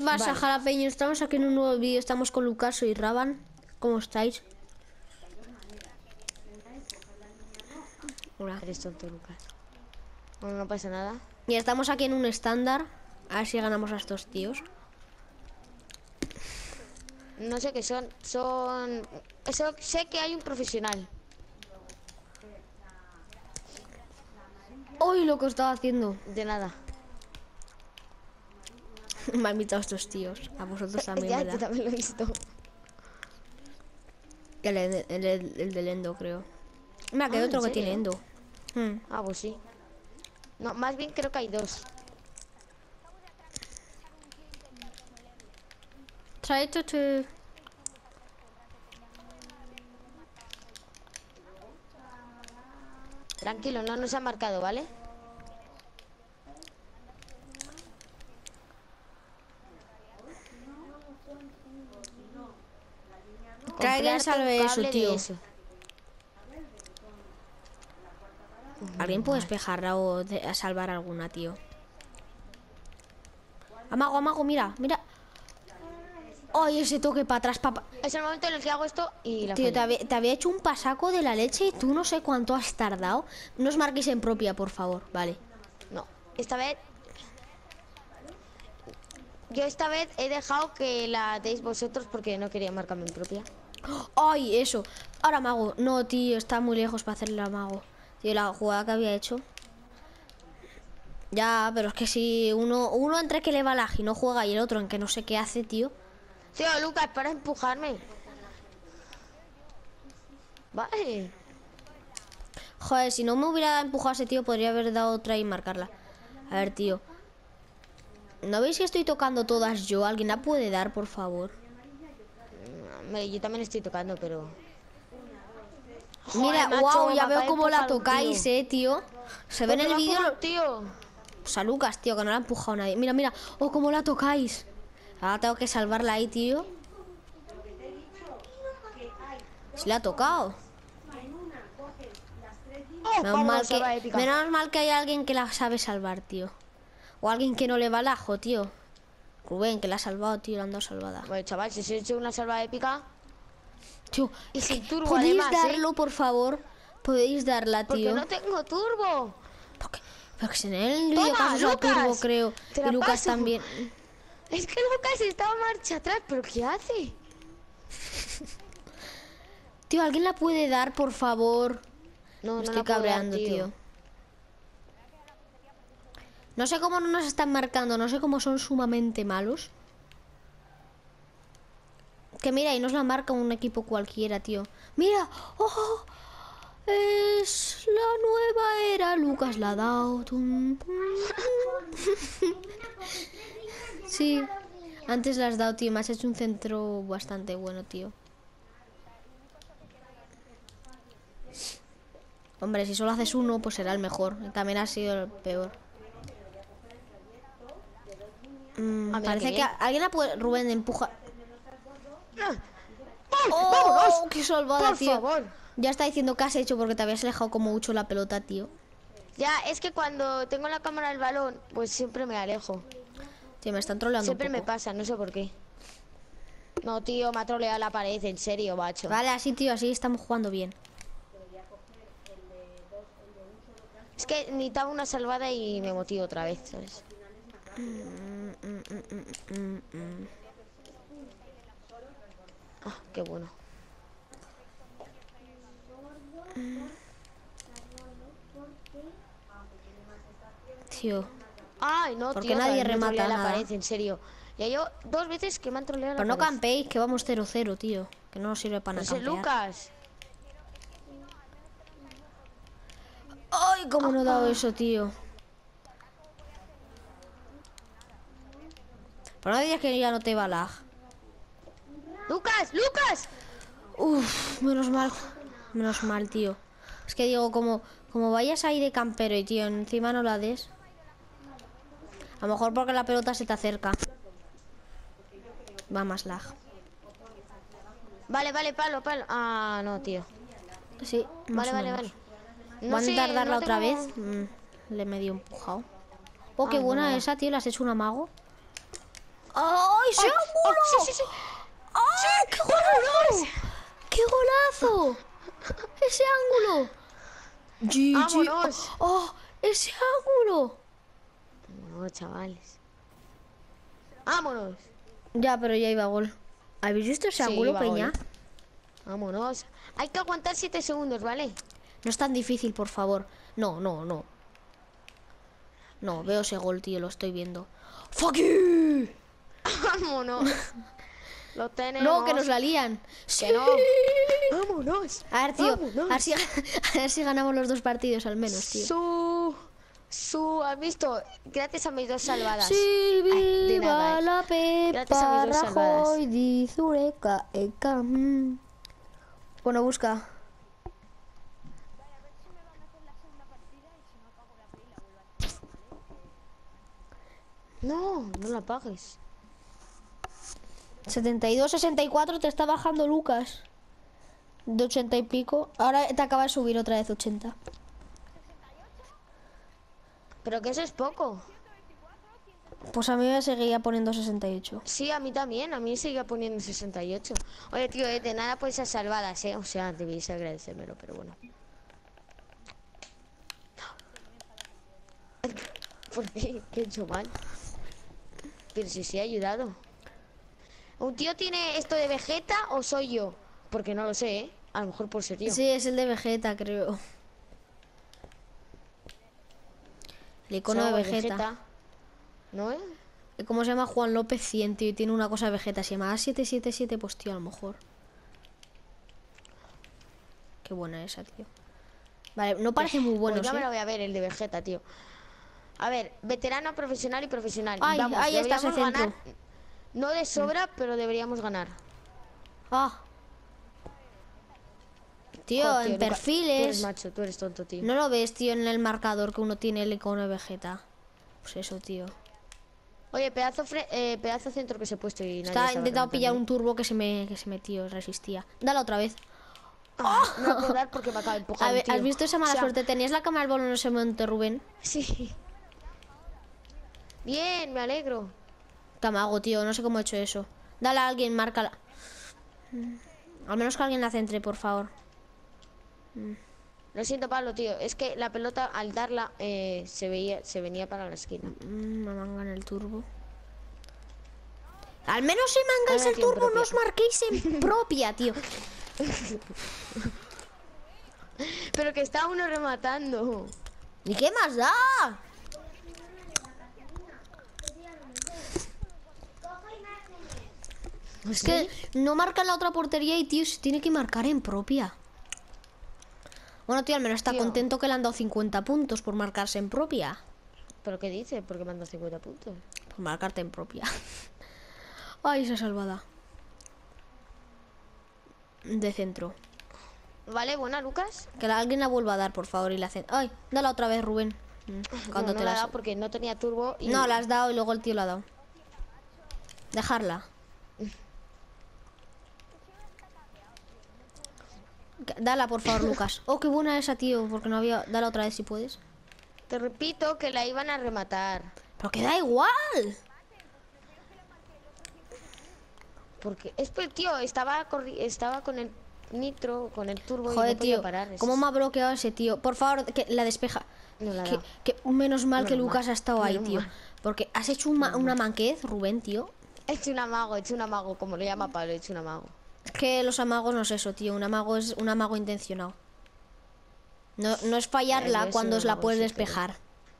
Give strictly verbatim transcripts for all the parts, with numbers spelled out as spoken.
Vas a Vale. Jalapeño, estamos aquí en un nuevo vídeo, estamos con Lucas y Raban. ¿Cómo estáis? Hola. Eres tonto, Lucas. Bueno, no pasa nada. Y estamos aquí en un estándar. A ver si ganamos a estos tíos. No sé qué son. Son... Eso, sé que hay un profesional. ¡Uy, lo que estaba haciendo! De nada. Me han invitado a estos tíos. A vosotros también, Ya, ¿verdad? yo también lo he visto. El, el, el, el- el del Endo, creo. Mira, que hay Ah, otro ¿en que tiene serio? Endo. Hmm. Ah, pues sí. No, más bien creo que hay dos. Try to... to- Tranquilo, no nos ha marcado, ¿vale? Que alguien Comprarte un salve eso, cable tío. de eso. ¿Alguien puede despejarla o de- a salvar alguna, tío? Amago, amago, mira, mira. ¡Ay, ese toque para atrás, papá! Es el momento en el que hago esto y la Tío, te fallo. había, te había hecho un pasaco de la leche y tú no sé cuánto has tardado. No os marquéis en propia, por favor, vale. No, esta vez... Yo esta vez he dejado que la deis vosotros porque no quería marcarme en propia. ¡Ay, eso! Ahora mago. No, tío, está muy lejos para hacerle a mago. Tío, la jugada que había hecho. Ya, pero es que si uno, uno entre que le va lag y no juega y el otro en que no sé qué hace, tío. Tío, Lucas, para empujarme. Vale. Joder, si no me hubiera empujado a ese tío, podría haber dado otra y marcarla. A ver, tío. ¿No veis que estoy tocando todas yo? ¿Alguien la puede dar, por favor? Hombre, yo también estoy tocando, pero... Mira, Joder, macho, wow, ya me veo acaba de cómo la empujar un tocáis, tío. eh, tío. Se ve en ¿Por qué el me ha vídeo. empujado lo- un tío? Pues a Lucas, tío, que no la ha empujado nadie. Mira, mira. Oh, cómo la tocáis. Ahora tengo que salvarla ahí, tío. Si la ha tocado. Oh, Menos vámonos, mal que, salva épica. menos mal que hay alguien que la sabe salvar, tío. O alguien que no le va al ajo, tío. Rubén, que la ha salvado, tío, la han dado salvada. Bueno, chaval, si os he hecho una salva épica... Tío, Y es sin que turbo, podéis además, darlo, ¿eh? por favor. Podéis darla, Porque tío. no tengo turbo. Porque, porque si en el vídeo ¡Toma, caso usa Lucas! turbo, creo. Te Y la Lucas paso. también. Es que Lucas estaba marcha atrás, ¿pero qué hace? Tío, ¿alguien la puede dar, por favor? No, Me no estoy la puedo dar, cabreando, tío. No sé cómo no nos están marcando, no sé cómo son sumamente malos. Que mira, y nos la marca un equipo cualquiera, tío. ¡Mira! ¡Oh! Es la nueva era. Lucas la ha dado. Tum, tum. Sí. Antes la has dado, tío. Me has hecho un centro bastante bueno, tío. Hombre, si solo haces uno, pues será el mejor. También ha sido el peor. Mm, Ah, mira, parece qué que bien. alguien la puede... Rubén, empuja. ¡Oh, ¡Oh! ¡Vámonos! ¡Qué salvada, Por tío! favor. Ya está diciendo que has hecho porque te habías alejado como mucho la pelota, tío. Ya, es que cuando tengo la cámara del balón, pues siempre me alejo. Tío, me están troleando Siempre un me poco. pasa, no sé por qué. No, tío, me ha troleado la pared, en serio, macho. Vale, así, tío, así estamos jugando bien. Es que necesitaba una salvada y me motivo otra vez, ¿sabes? Ah, qué bueno. Tío. Ay, no, ¿Por qué tío, otra nadie vez me remata trolea la nada? pared, en serio. Ya yo dos veces que me han troleado Pero la no pared. campéis, que vamos cero cero, tío. Que no nos sirve para nada Ese campear. Lucas. ¡Ay, cómo no he dado eso, tío! Pero no digas que ya no te va lag. ¡Lucas! ¡Lucas! Uf, menos mal. Menos mal, tío. Es que digo, como, como vayas ahí de campero y, tío, encima no la des. A lo mejor porque la pelota se te acerca. Va más lag. Vale, vale, palo, palo. Ah, no, tío. Sí, más Vale, o vale, menos. vale. No ¿Van a sé, intentar darla no otra tengo... vez? Mm, le he medio empujado. Oh, qué Ah, no, buena nada. esa, tío. ¿La has hecho un amago? ¡Ay! ¡Ese Oh, ángulo! oh, sí, sí, sí. ¡Ah, qué golazo! ¡Qué golazo! ¡Ese ángulo! G G. ¡Vámonos! ¡Oh! ¡Ese ángulo! No, chavales. ¡Vámonos! Ya, pero ya iba gol. ¿Habéis visto ese Sí, ángulo, iba Peña? gol. Vámonos. Hay que aguantar siete segundos, ¿vale? No es tan difícil, por favor. No, no, no. No, veo ese gol, tío, lo estoy viendo. ¡Fuck you! ¡Vámonos! Lo tenemos. No, que nos la lían. ¡Sí! Que no. ¡Vámonos! A ver, tío, ¡Vámonos! a ver, si, a ver si ganamos los dos partidos al menos, tío. Su... Su... ¿Has visto? Gracias a mis dos salvadas. Sí, Ay, de viva nada, eh. la Gracias a Pepa mis dos salvadas. Rajoy, di Zureka, eka, mm. Bueno, busca. No, no la apagues. setenta y dos, sesenta y cuatro te está bajando Lucas. De ochenta y pico. Ahora te acaba de subir otra vez ochenta. Pero que eso es poco. Pues a mí me seguía poniendo sesenta y ocho. Sí, a mí también. A mí sigue poniendo sesenta y ocho. Oye, tío, eh, de nada por esas salvadas, ¿eh? O sea, debéis agradecérmelo, pero bueno. ¿Por qué? ¿Qué he hecho mal? Pero si sí ha ayudado. ¿Un tío tiene esto de Vegeta o soy yo? Porque no lo sé, ¿eh? A lo mejor por ser yo. Sí, es el de Vegeta, creo. El icono O sea, de o Vegeta. ¿No, eh? ¿Cómo se llama? Juan López cien, tío, y tiene una cosa de Vegeta. Se llama siete siete siete, pues tío, a lo mejor. Qué buena esa, tío. Vale, no parece muy bueno, Pues ya me lo ¿eh? voy a ver, el de Vegeta, tío. A ver, veterano, profesional y profesional. Ay, Vamos, ahí está ese deberíamos ganar. centro. No de sobra, pero deberíamos ganar. Ah. Tío, Joder, tío, en Luca, perfiles. Tú eres macho, tú eres tonto, tío. ¿No lo ves, tío, en el marcador que uno tiene el icono de Vegeta? Pues eso, tío. Oye, pedazo, fre eh, pedazo centro que se ha puesto y nadie Está sabe intentado pillar rematarme. un turbo que se me, que se metió, resistía. Dale otra vez. Ah, no lo puedo dar porque me acaba de empujar A un ver, tío. ¿has visto esa mala O sea, suerte? ¿Tenías la cámara del bolo en ese momento, Rubén? Sí. Bien, me alegro. Tamago, tío, no sé cómo he hecho eso. Dale a alguien, márcala. Al menos que alguien la centre, por favor. Lo siento, Pablo, tío. Es que la pelota, al darla, eh, se veía, se venía para la esquina. Mm, me mangan el turbo. Al menos si mangáis Ahora el tiene turbo, propia. no os marquéis en propia, tío. Pero que está uno rematando. ¿Y qué más da? Es que no marcan la otra portería y, tío, se tiene que marcar en propia. Bueno, tío, al menos está Tío. contento que le han dado cincuenta puntos por marcarse en propia. ¿Pero qué dice? Porque manda cincuenta puntos. Por marcarte en propia. Ay, esa salvada. De centro. Vale, buena, Lucas. Que la, alguien la vuelva a dar, por favor, y la hacen. Ay, dala otra vez, Rubén. Mm, Cuando no, no te la he las... dado porque no tenía turbo y... No, la has dado y luego el tío la ha dado. Dejarla. Que- Dala, por favor, Lucas. Oh, qué buena esa, tío, porque no había... Dala otra vez si puedes. Te repito que la iban a rematar. Pero que da igual. Porque... Es que, tío, estaba, corri- estaba con el nitro, con el turbo y Joder, no podía tío, parar. Es- ¿cómo me ha bloqueado ese tío? Por favor, que la despeja. No la ha Que, dado. que menos mal que Menos Lucas mal, ha estado ahí, menos tío. mal. Porque has hecho un ma- una manquez, Rubén, tío. He hecho un amago, he hecho un amago, como lo llama Pablo, he hecho un amago. Es que los amagos no es eso, tío. Un amago es un amago intencionado. No, no es fallarla Eh, no es cuando un os la amago, puedes sí, pero- despejar.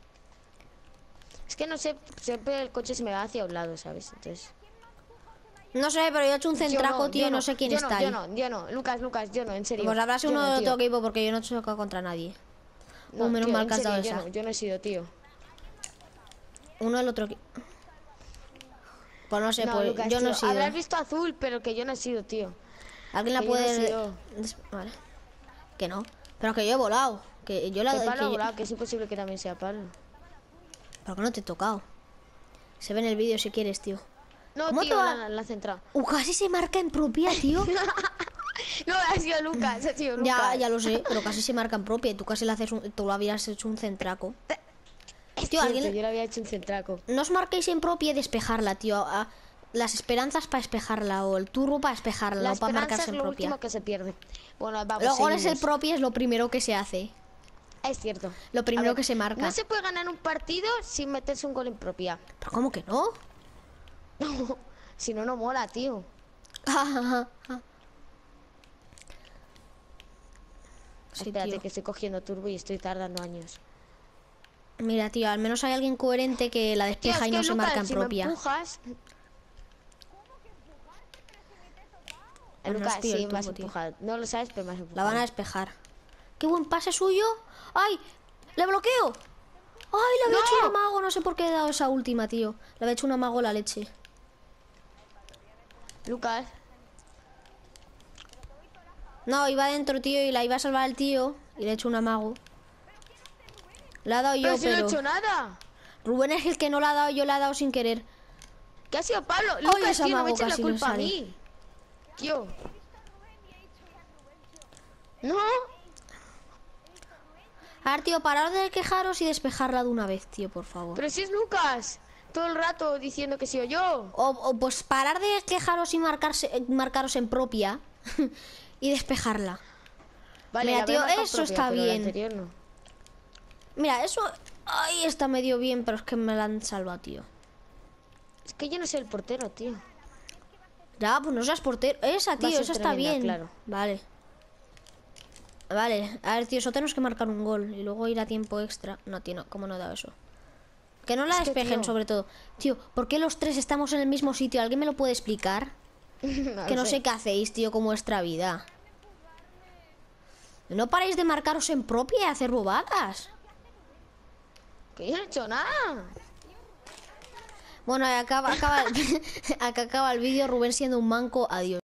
Es que no sé, siempre el coche se me va hacia un lado, ¿sabes? Entonces... No sé, pero yo he hecho un Yo centraco, no, tío, yo y no sé quién yo está no, Yo ahí. no, yo no, Lucas, Lucas, yo no, en serio. Pues habrá sido Yo uno no, de tío. otro equipo porque yo no he chocado contra nadie. No, Uh, menos tío, mal en que has serio, dado yo esa. no, yo no he sido, tío. Uno del otro equipo. Pues no sé, No, pues Lucas, yo no he tío, sido. habrás visto azul, pero que yo no he sido, tío. ¿Alguien la que yo no he puede...? sido. des- Vale. Que no. Pero que yo he volado. Que yo la... Que que Pablo ha yo- volado, que es imposible que también sea Pablo. Pero que no te he tocado. Se ve en el vídeo si quieres, tío. No, ¿Cómo te tío, va? la, la central. Uh, casi se marca en propia, tío. No, ha sido Lucas, ha sido Lucas. Ya, ya lo sé, pero casi se marca en propia y tú casi le haces un... Tú lo habías hecho un centraco. Es Tío, cierto, alguien- yo le había hecho un centraco. No os marquéis en propia y despejarla, tío. A- las esperanzas para despejarla o el turbo para despejarla, La no para esperanza marcarse es en lo propia. último que se pierde. Bueno, vamos, Los goles el seguimos. propia es lo primero que se hace. Es cierto. Lo primero A ver, que se marca. No se puede ganar un partido sin meterse un gol en propia. ¿Pero cómo que no? Si no, no mola, tío. Sí, Espérate, tío. que estoy cogiendo turbo y estoy tardando años. Mira, tío, al menos hay alguien coherente que la Tío, despeja es y que no se Lucas, marca en si propia. me empujas... Pues no Lucas, es tío el sí, me has turbo, tío. empujado. No lo sabes, pero me has empujado. La van a despejar. ¡Qué buen pase suyo! ¡Ay! ¡Le bloqueo! ¡Ay! Le había ¡No! hecho un amago. No sé por qué he dado esa última, tío. Le había hecho un amago la leche. Lucas. No, iba adentro, tío, y la iba a salvar el tío. Y le he hecho un amago. La he dado yo, Pero si no he pero... hecho nada. Rubén es el que no la ha dado, yo la he dado sin querer. ¿Qué ha sido Pablo? Lucas, ese tío, no me amago eches la casi le culpa a sale. mí. Tío. No. A ver, tío, parar de quejaros y despejarla de una vez, tío, por favor. Pero si es Lucas. Todo el rato diciendo que soy yo. O, o pues parar de quejaros y marcarse, eh, marcaros en propia y despejarla. Vale, Mira, la tío, habré marcado eso propia, está pero la bien. anterior no. Mira, eso... Ahí está medio bien, pero es que me la han salvado, tío. Es que yo no soy el portero, tío. Ya, pues no seas portero. Esa, Va a tío, ser esa está tremenda, bien. claro. Vale. Vale, a ver, tío, eso tenemos que marcar un gol y luego ir a tiempo extra. No, tío, no, ¿cómo no he dado eso? Que no la Es que, despejen, tío. sobre todo. Tío, ¿por qué los tres estamos en el mismo sitio? ¿Alguien me lo puede explicar? No Que lo no sé qué hacéis, tío, con vuestra vida. No paráis de marcaros en propia y hacer bobadas. Que yo no he hecho nada. Bueno, acaba, acaba, acá acaba el vídeo. Rubén siendo un manco. Adiós.